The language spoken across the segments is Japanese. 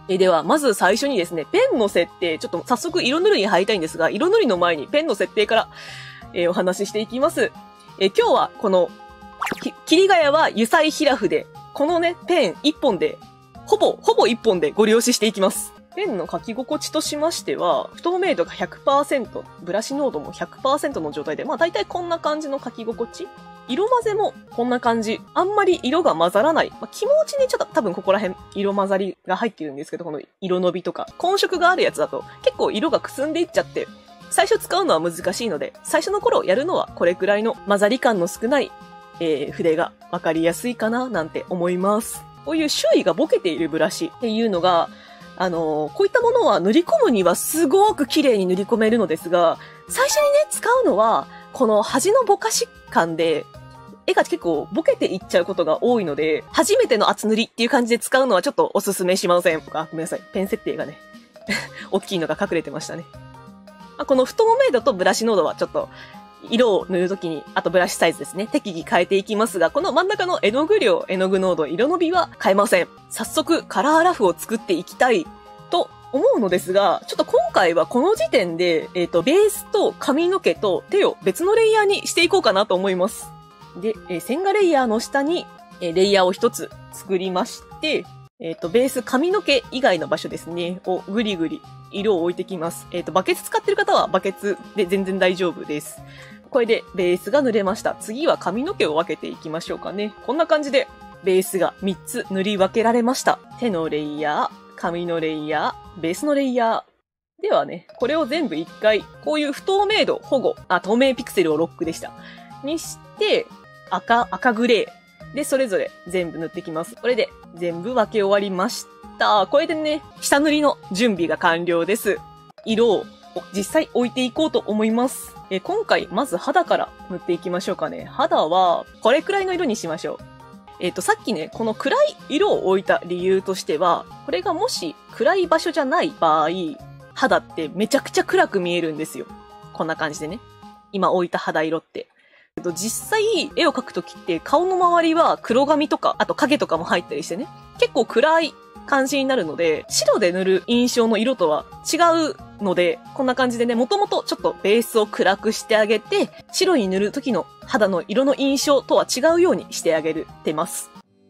では、まず最初にですね、ペンの設定、ちょっと早速色塗りに入りたいんですが、色塗りの前にペンの設定から、お話ししていきます。今日はこの、桐ヶ谷は油彩平筆。このね、ペン1本で、ほぼ1本でご利用ししていきます。ペンの書き心地としましては、不透明度が 100%、ブラシ濃度も 100% の状態で、まあ大体こんな感じの書き心地。色混ぜもこんな感じ。あんまり色が混ざらない。まあ、気持ちにちょっと多分ここら辺色混ざりが入ってるんですけど、この色伸びとか、混色があるやつだと結構色がくすんでいっちゃって、最初使うのは難しいので、最初の頃やるのはこれくらいの混ざり感の少ない、筆がわかりやすいかななんて思います。こういう周囲がボケているブラシっていうのが、こういったものは塗り込むにはすごく綺麗に塗り込めるのですが、最初にね、使うのは、この端のぼかし感で、絵が結構ボケていっちゃうことが多いので、初めての厚塗りっていう感じで使うのはちょっとおすすめしません。あ、ごめんなさい。ペン設定がね、大きいのが隠れてましたね。この不透明度とブラシ濃度はちょっと、色を塗るときに、あとブラシサイズですね。適宜変えていきますが、この真ん中の絵の具量、絵の具濃度、色伸びは変えません。早速、カラーラフを作っていきたいと思うのですが、ちょっと今回はこの時点で、ベースと髪の毛と手を別のレイヤーにしていこうかなと思います。で、線画レイヤーの下に、レイヤーを一つ作りまして、ベース髪の毛以外の場所ですね、をぐりぐり色を置いてきます。バケツ使ってる方はバケツで全然大丈夫です。これでベースが塗れました。次は髪の毛を分けていきましょうかね。こんな感じでベースが3つ塗り分けられました。手のレイヤー、髪のレイヤー、ベースのレイヤー。ではね、これを全部一回、こういう不透明度保護、透明ピクセルをロックでした。にして、赤グレー。で、それぞれ全部塗ってきます。これで全部分け終わりました。これでね、下塗りの準備が完了です。色を実際置いていこうと思います。今回、まず肌から塗っていきましょうかね。肌は、これくらいの色にしましょう。さっきね、この暗い色を置いた理由としては、これがもし暗い場所じゃない場合、肌ってめちゃくちゃ暗く見えるんですよ。こんな感じでね。今置いた肌色って。実際、絵を描くときって顔の周りは黒髪とか、あと影とかも入ったりしてね。結構暗い感じになるので、白で塗る印象の色とは違うので、こんな感じでね、もともとちょっとベースを暗くしてあげて、白に塗る時の肌の色の印象とは違うようにしてあげてます。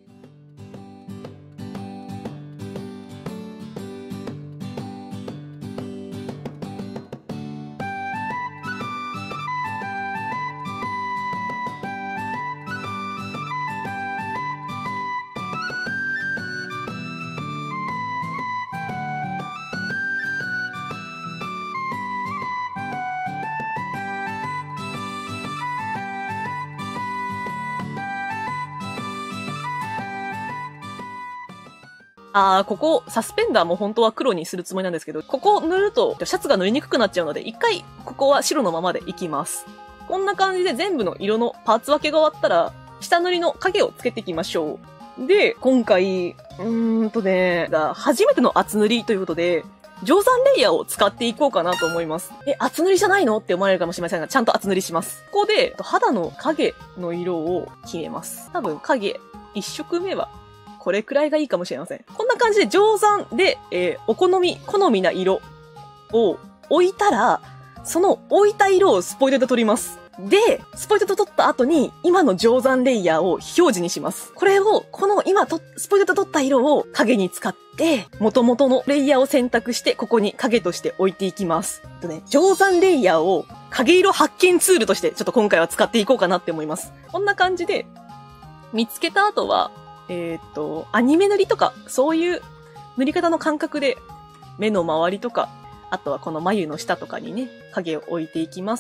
ここ、サスペンダーも本当は黒にするつもりなんですけど、ここ塗るとシャツが塗りにくくなっちゃうので、一回、ここは白のままでいきます。こんな感じで全部の色のパーツ分けが終わったら、下塗りの影をつけていきましょう。で、今回、初めての厚塗りということで、定山レイヤーを使っていこうかなと思います。厚塗りじゃないのって思われるかもしれませんが、ちゃんと厚塗りします。ここで、肌の影の色を決めます。多分影、1色目は、これくらいがいいかもしれません。こんな感じで定山で、好みな色を置いたら、その置いた色をスポイトで取ります。で、スポイトで取った後に、今の定山レイヤーを表示にします。これを、この今スポイトで取った色を影に使って、元々のレイヤーを選択して、ここに影として置いていきます。定山レイヤーを影色発見ツールとして、ちょっと今回は使っていこうかなって思います。こんな感じで、見つけた後は、アニメ塗りとか、そういう塗り方の感覚で、目の周りとか、あとはこの眉の下とかにね、影を置いていきます。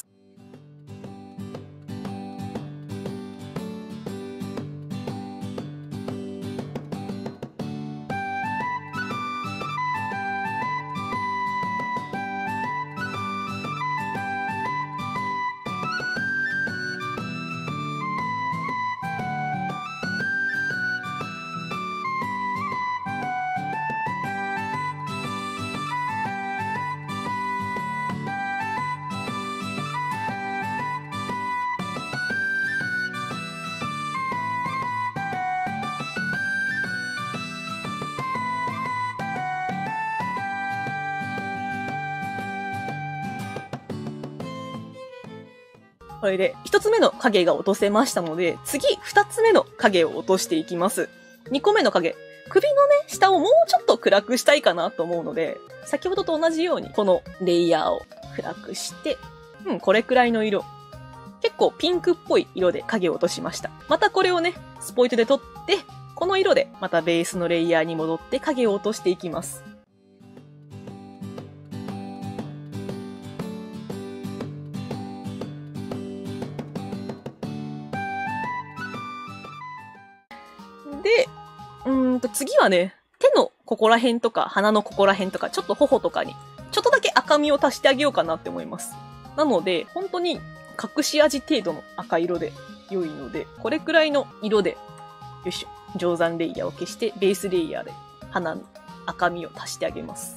これで1つ目の影が落とせましたので、次2つ目の影を落としていきます。2個目の影。首のね、下をもうちょっと暗くしたいかなと思うので、先ほどと同じようにこのレイヤーを暗くして、これくらいの色。結構ピンクっぽい色で影を落としました。またこれをね、スポイトで取って、この色でまたベースのレイヤーに戻って影を落としていきます。で、次はね、手のここら辺とか鼻のここら辺とかちょっと頬とかにちょっとだけ赤みを足してあげようかなって思います。なので、本当に隠し味程度の赤色で良いので、これくらいの色で、よいしょ、定山レイヤーを消して、ベースレイヤーで鼻に赤みを足してあげます。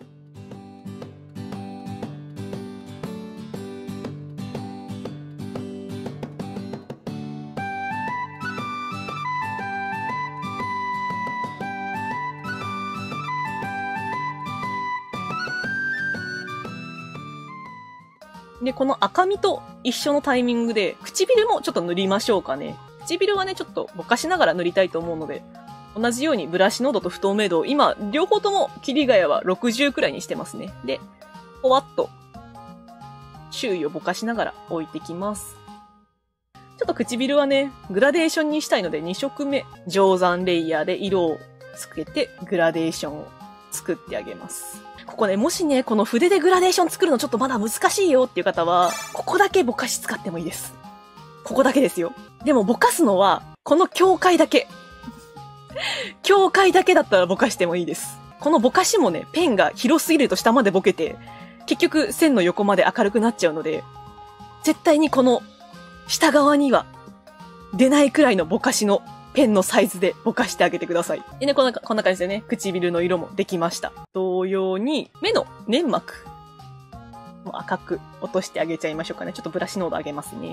で、この赤みと一緒のタイミングで、唇もちょっと塗りましょうかね。唇はね、ちょっとぼかしながら塗りたいと思うので、同じようにブラシ濃度と不透明度を今、両方とも霧ヶ谷は60くらいにしてますね。で、ぽわっと、周囲をぼかしながら置いてきます。ちょっと唇はね、グラデーションにしたいので2色目、定山レイヤーで色をつけて、グラデーションを作ってあげます。ここね、もしね、この筆でグラデーション作るのちょっとまだ難しいよっていう方は、ここだけぼかし使ってもいいです。ここだけですよ。でもぼかすのは、この境界だけ。境界だけだったらぼかしてもいいです。このぼかしもね、ペンが広すぎると下までぼけて、結局線の横まで明るくなっちゃうので、絶対にこの下側には出ないくらいのぼかしのペンのサイズでぼかしてあげてください。でね、こんな感じでね、唇の色もできました。同様に、目の粘膜も赤く落としてあげちゃいましょうかね。ちょっとブラシ濃度上げますね。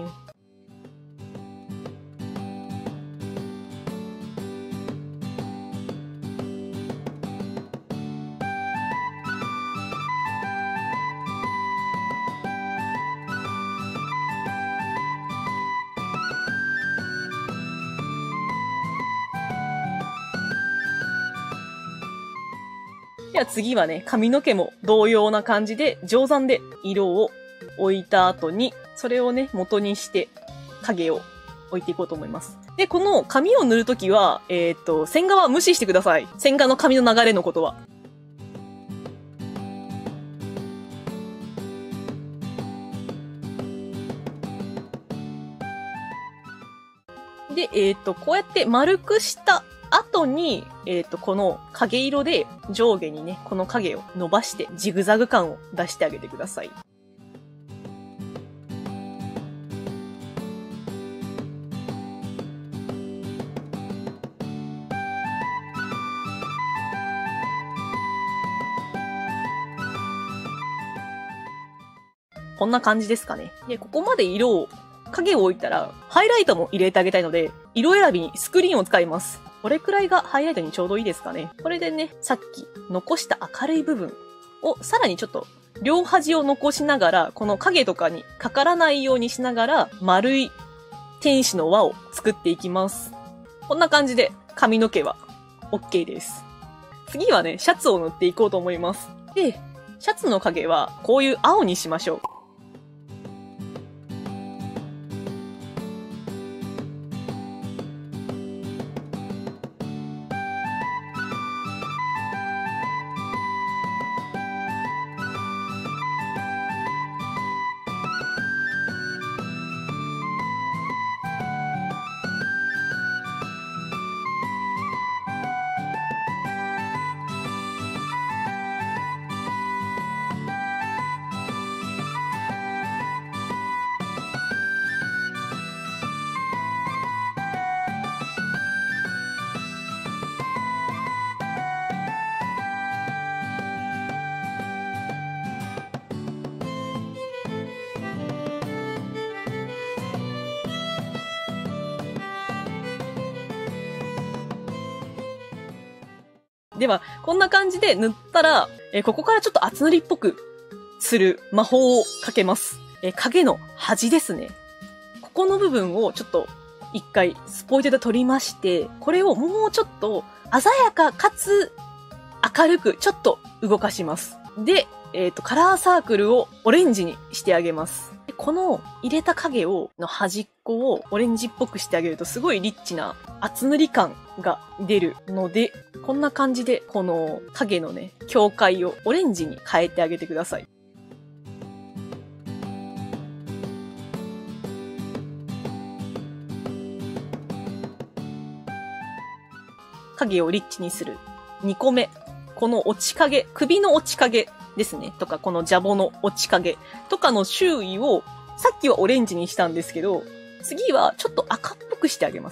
では次はね、髪の毛も同様な感じで、定山で色を置いた後に、それをね、元にして影を置いていこうと思います。で、この髪を塗るときは、線画は無視してください。線画の髪の流れのことは。で、こうやって丸くした後に、この影色で上下にね、この影を伸ばしてジグザグ感を出してあげてください。こんな感じですかね。で、ここまで影を置いたら、ハイライトも入れてあげたいので、色選びにスクリーンを使います。これくらいがハイライトにちょうどいいですかね。これでね、さっき残した明るい部分をさらにちょっと両端を残しながら、この影とかにかからないようにしながら、丸い天使の輪を作っていきます。こんな感じで髪の毛は OK です。次はね、シャツを塗っていこうと思います。で、シャツの影はこういう青にしましょう。では、こんな感じで塗ったら、ここからちょっと厚塗りっぽくする魔法をかけます。影の端ですね。 この部分をちょっと一回スポイトで取りまして、これをもうちょっと鮮やかかつ明るくちょっと動かします。で、カラーサークルをオレンジにしてあげます。でこの入れた影の端っこをオレンジっぽくしてあげるとすごいリッチな厚塗り感が出るので、こんな感じでこの影のね、境界をオレンジに変えてあげてください。影をリッチにする2個目。この落ち影、首の落ち影ですね。とか、このジャボの落ち影とかの周囲を、さっきはオレンジにしたんですけど、次はちょっと赤っぽくしてあげます。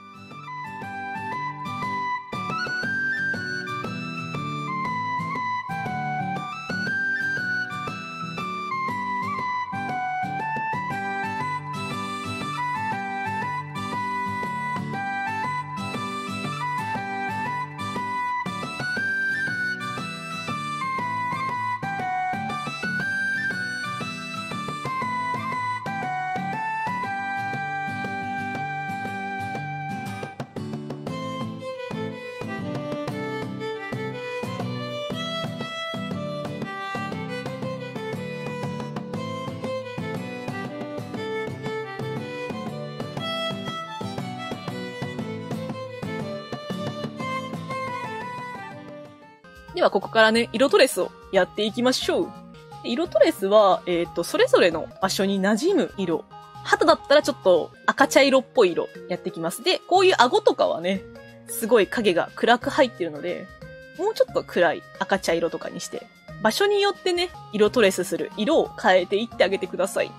では、ここからね、色トレスをやっていきましょう。色トレスは、それぞれの場所に馴染む色。肌だったらちょっと赤茶色っぽい色やっていきます。で、こういう顎とかはね、すごい影が暗く入ってるので、もうちょっと暗い赤茶色とかにして、場所によってね、色トレスする色を変えていってあげてください。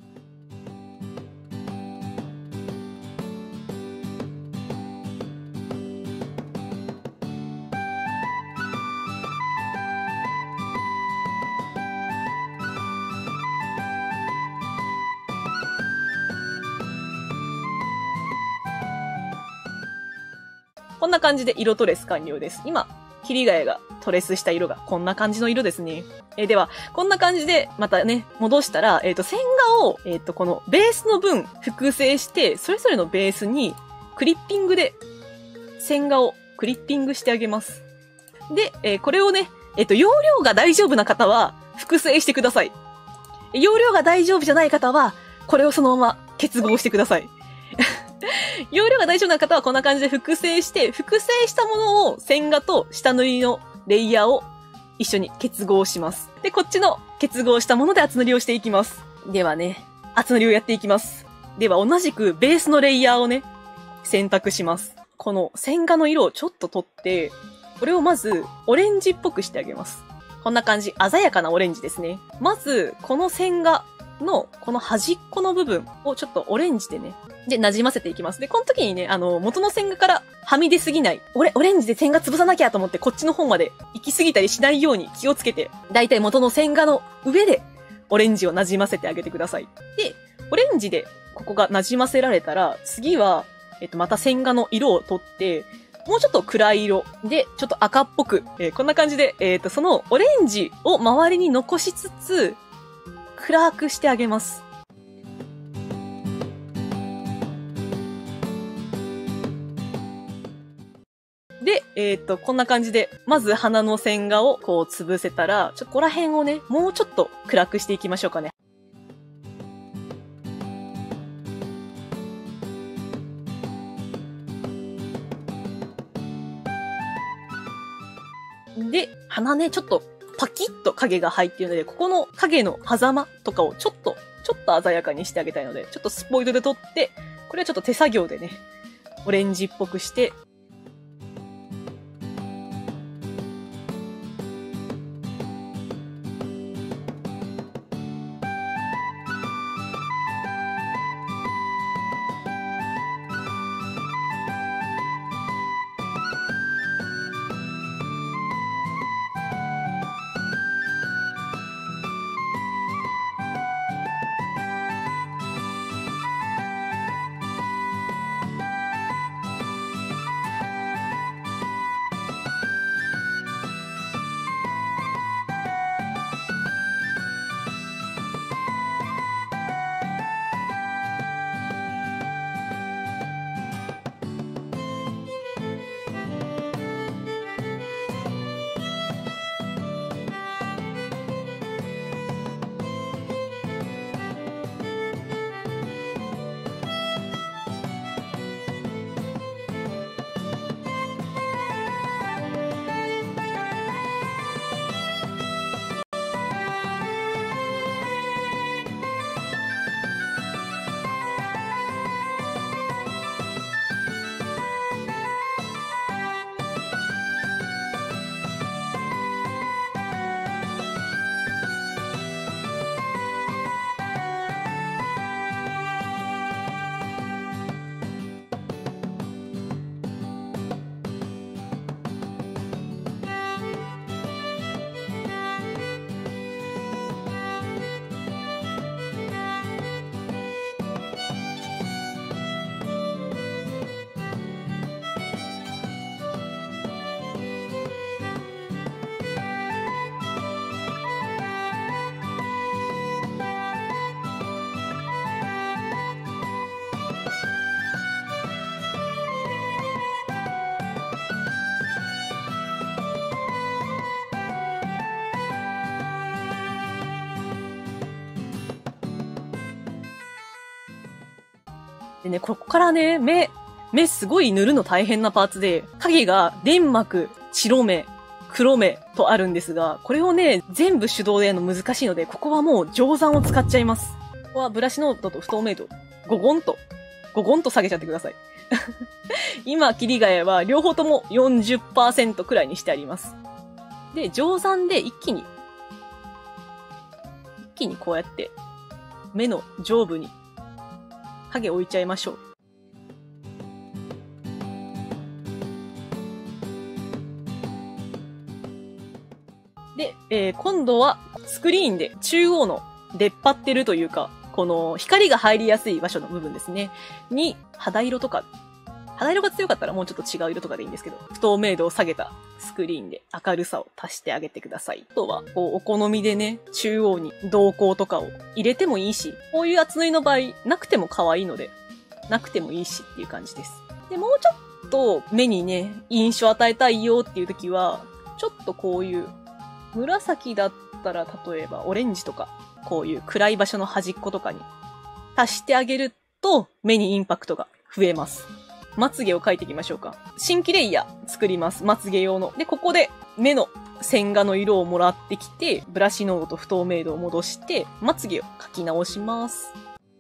こんな感じで色トレス完了です。今、桐ヶ谷がトレスした色がこんな感じの色ですね。では、こんな感じでまたね、戻したら、線画を、このベースの分複製して、それぞれのベースにクリッピングで線画をクリッピングしてあげます。で、これをね、容量が大丈夫な方は複製してください。容量が大丈夫じゃない方は、これをそのまま結合してください。容量が大丈夫な方はこんな感じで複製して、複製したものを線画と下塗りのレイヤーを一緒に結合します。で、こっちの結合したもので厚塗りをしていきます。ではね、厚塗りをやっていきます。では同じくベースのレイヤーをね、選択します。この線画の色をちょっと取って、これをまずオレンジっぽくしてあげます。こんな感じ、鮮やかなオレンジですね。まず、この線画のこの端っこの部分をちょっとオレンジでね、で、馴染ませていきます。で、この時にね、元の線画からはみ出すぎない。オレンジで線画潰さなきゃと思って、こっちの方まで行き過ぎたりしないように気をつけて、だいたい元の線画の上で、オレンジを馴染ませてあげてください。で、オレンジで、ここが馴染ませられたら、次は、また線画の色を取って、もうちょっと暗い色で、ちょっと赤っぽく、こんな感じで、そのオレンジを周りに残しつつ、暗くしてあげます。で、こんな感じで、まず鼻の線画をこう潰せたら、ここら辺をね、もうちょっと暗くしていきましょうかね。で、鼻ね、ちょっとパキッと影が入っているので、ここの影の狭間とかをちょっと鮮やかにしてあげたいので、ちょっとスポイトで撮って、これはちょっと手作業でね、オレンジっぽくして、 でね、ここからね、目すごい塗るの大変なパーツで、影が粘膜、白目、黒目とあるんですが、これをね、全部手動でやるの難しいので、ここはもう定山を使っちゃいます。ここはブラシノートと不透明度、ゴゴンと下げちゃってください。今、霧ヶ谷は両方とも 40% くらいにしてあります。で、定山で一気にこうやって、目の上部に影置いちゃいましょう。で、今度はスクリーンで中央の出っ張ってるというか、この光が入りやすい場所の部分ですね。に、肌色が強かったらもうちょっと違う色とかでいいんですけど、不透明度を下げたスクリーンで明るさを足してあげてください。あとは、こう、お好みでね、中央に瞳孔とかを入れてもいいし、こういう厚塗りの場合、なくても可愛いので、なくてもいいしっていう感じです。で、もうちょっと目にね、印象与えたいよっていう時は、ちょっとこういう、紫だったら例えばオレンジとか、こういう暗い場所の端っことかに足してあげると目にインパクトが増えます。まつげを描いていきましょうか。新規レイヤー作ります。まつげ用の。で、ここで目の線画の色をもらってきて、ブラシノート不透明度を戻して、まつげを描き直します。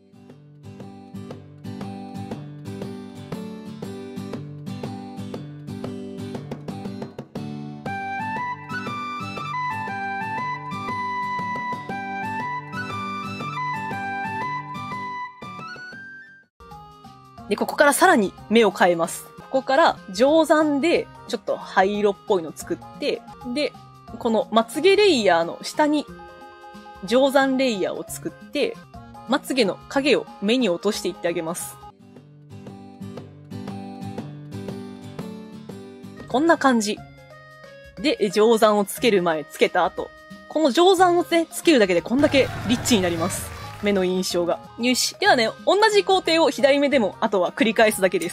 で、ここからさらに目を変えます。ここから定山でちょっと灰色っぽいのを作って、で、このまつげレイヤーの下に定山レイヤーを作って、まつげの影を目に落としていってあげます。こんな感じ。で、定山をつける前、つけた後。この定山をね、つけるだけでこんだけリッチになります。目の印象が。よし。ではね、同じ工程を左目でも、あとは繰り返すだけです。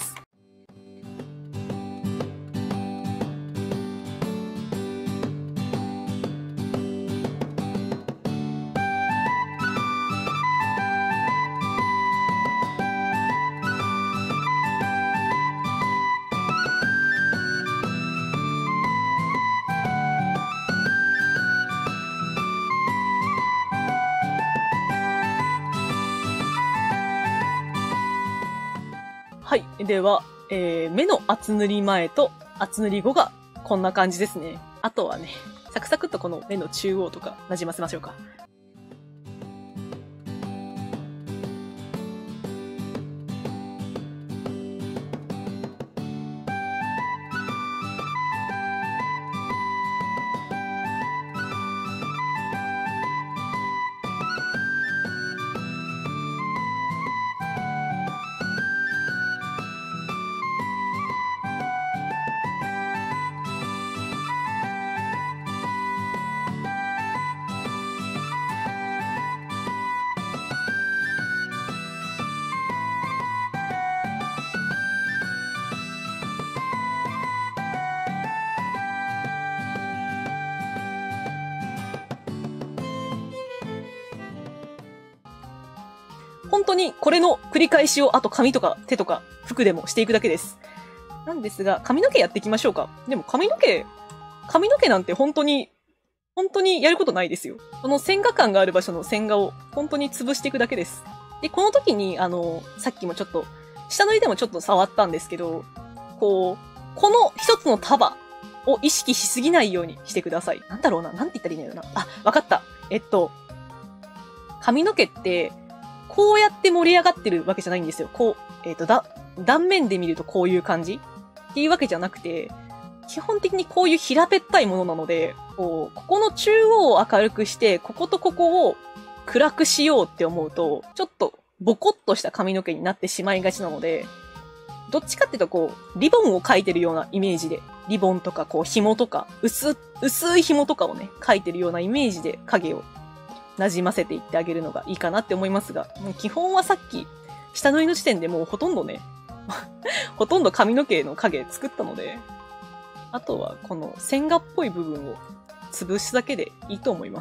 はい。では、目の厚塗り前と厚塗り後がこんな感じですね。あとはね、サクサクっとこの目の中央とか馴染ませましょうか。本当にこれの繰り返しをあと髪とか手とか服でもしていくだけです。なんですが、髪の毛やっていきましょうか。でも髪の毛なんて本当にやることないですよ。この線画感がある場所の線画を本当に潰していくだけです。で、この時にさっきもちょっと、下塗りでもちょっと触ったんですけど、この一つの束を意識しすぎないようにしてください。なんだろうな、なんて言ったらいいんだろうな。あ、わかった。髪の毛って、こうやって盛り上がってるわけじゃないんですよ。こう、断面で見るとこういう感じっていうわけじゃなくて、基本的にこういう平べったいものなので、ここの中央を明るくして、こことここを暗くしようって思うと、ちょっとボコッとした髪の毛になってしまいがちなので、どっちかっていうとこう、リボンを描いてるようなイメージで、リボンとかこう紐とか、薄い紐とかをね、描いてるようなイメージで影を馴染ませていってあげるのがいいかなって思いますが、もう基本はさっき、下塗りの時点でもうほとんどね、ほとんど髪の毛の影作ったので、あとはこの線画っぽい部分を潰すだけでいいと思います。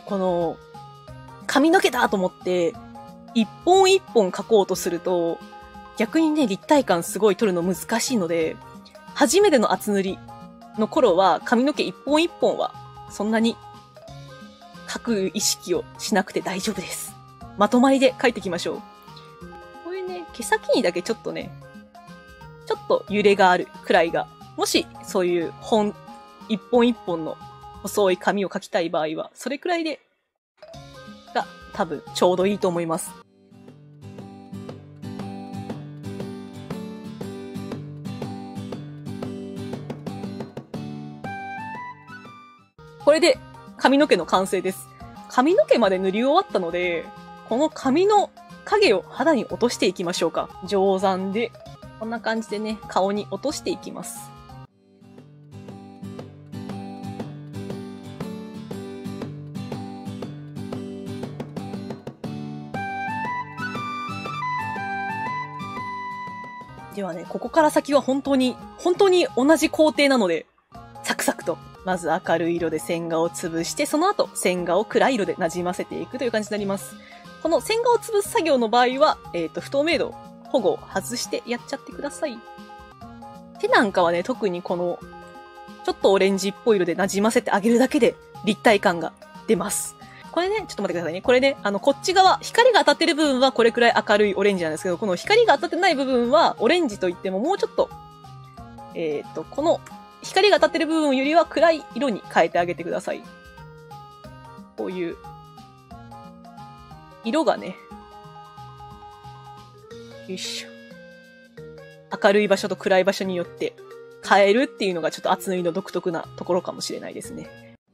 この、髪の毛だと思って、一本一本描こうとすると、逆にね、立体感すごい取るの難しいので、初めての厚塗りの頃は髪の毛一本一本はそんなに描く意識をしなくて大丈夫です。まとまりで描いていきましょう。これね、毛先にだけちょっとね、ちょっと揺れがあるくらいが、もしそういう一本一本の細い髪を描きたい場合は、それくらいでが多分ちょうどいいと思います。これで髪の毛の完成です。髪の毛まで塗り終わったので、この髪の影を肌に落としていきましょうか。定山で、こんな感じでね、顔に落としていきます。ではね、ここから先は本当に同じ工程なので、サクサクと。まず明るい色で線画を潰して、その後線画を暗い色で馴染ませていくという感じになります。この線画を潰す作業の場合は、不透明度保護を外してやっちゃってください。手なんかはね、特にこの、ちょっとオレンジっぽい色で馴染ませてあげるだけで立体感が出ます。これね、ちょっと待ってくださいね。これね、こっち側、光が当たってる部分はこれくらい明るいオレンジなんですけど、この光が当たってない部分はオレンジといってももうちょっと、この、光が当たってる部分よりは暗い色に変えてあげてください。こういう、色がね、よいしょ。明るい場所と暗い場所によって変えるっていうのがちょっと厚塗りの独特なところかもしれないですね。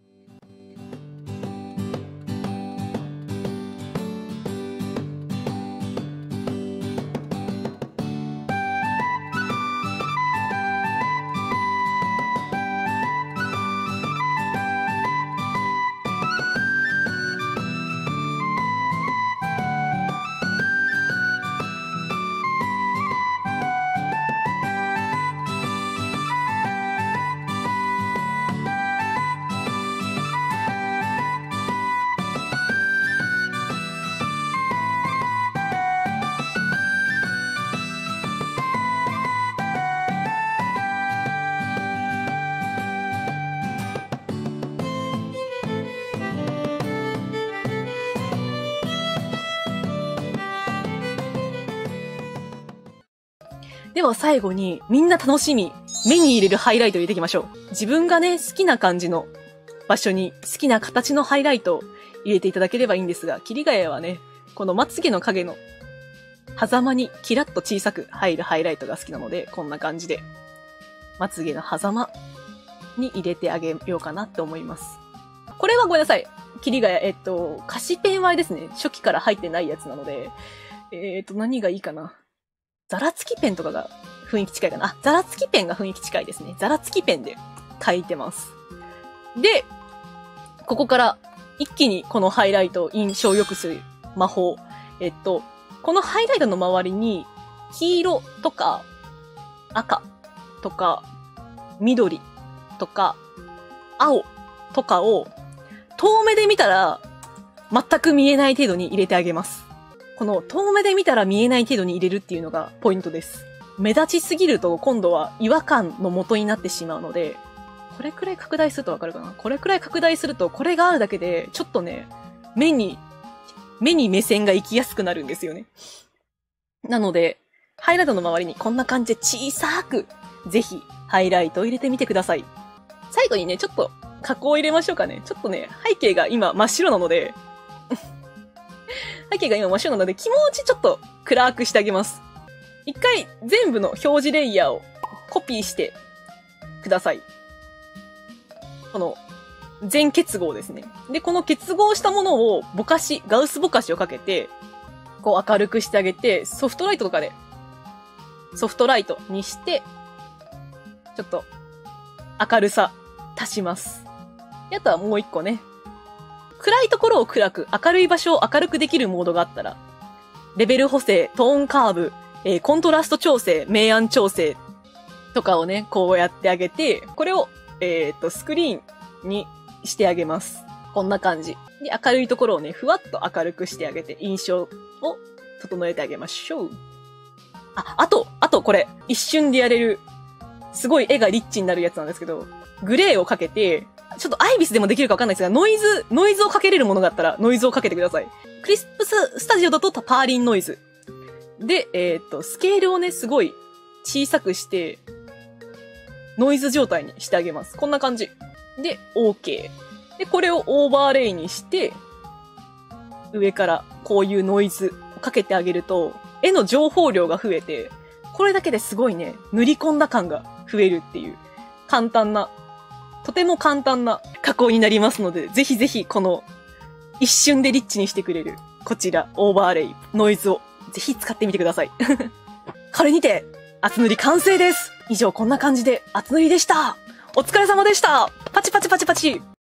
では最後にみんな楽しみ、目に入れるハイライトを入れていきましょう。自分がね、好きな感じの場所に好きな形のハイライトを入れていただければいいんですが、桐ヶ谷はね、このまつげの影の狭間にキラッと小さく入るハイライトが好きなので、こんな感じでまつげの狭間に入れてあげようかなって思います。これはごめんなさい。桐ヶ谷、菓子ペンはですね、初期から入ってないやつなので、何がいいかな。ザラつきペンとかが雰囲気近いかな。あ、ザラつきペンが雰囲気近いですね。ザラつきペンで描いてます。で、ここから一気にこのハイライトを印象を良くする魔法。このハイライトの周りに黄色とか赤とか緑とか青とかを遠目で見たら全く見えない程度に入れてあげます。この遠目で見たら見えない程度に入れるっていうのがポイントです。目立ちすぎると今度は違和感の元になってしまうので、これくらい拡大するとわかるかな？これくらい拡大するとこれがあるだけでちょっとね、目に目線が行きやすくなるんですよね。なので、ハイライトの周りにこんな感じで小さく、ぜひハイライトを入れてみてください。最後にね、ちょっと加工を入れましょうかね。ちょっとね、背景が今真っ白なので、背景が今真っ白なので気持ちちょっと暗くしてあげます。一回全部の表示レイヤーをコピーしてください。この全結合ですね。で、この結合したものをガウスぼかしをかけて、こう明るくしてあげて、ソフトライトとかで、ソフトライトにして、ちょっと明るさ足します。で、あとはもう一個ね、暗いところを暗く、明るい場所を明るくできるモードがあったら、レベル補正、トーンカーブ、コントラスト調整、明暗調整とかをね、こうやってあげて、これを、スクリーンにしてあげます。 こんな感じ。で、明るいところをね、ふわっと明るくしてあげて、印象を整えてあげましょう。あとこれ、一瞬でやれる、すごい絵がリッチになるやつなんですけど、グレーをかけて、ちょっとアイビスでもできるかわかんないですが、ノイズをかけれるものがあったら、ノイズをかけてください。クリスプスタジオだとパーリンノイズ。で、スケールをね、すごい小さくして、ノイズ状態にしてあげます。こんな感じ。で、OK。で、これをオーバーレイにして、上からこういうノイズをかけてあげると、絵の情報量が増えて、これだけですごいね、塗り込んだ感が増えるっていう、とても簡単な加工になりますので、ぜひぜひこの一瞬でリッチにしてくれる、こちら、オーバーレイ、ノイズをぜひ使ってみてください。これにて、厚塗り完成です。以上こんな感じで厚塗りでした。お疲れ様でした。パチパチパチパチ。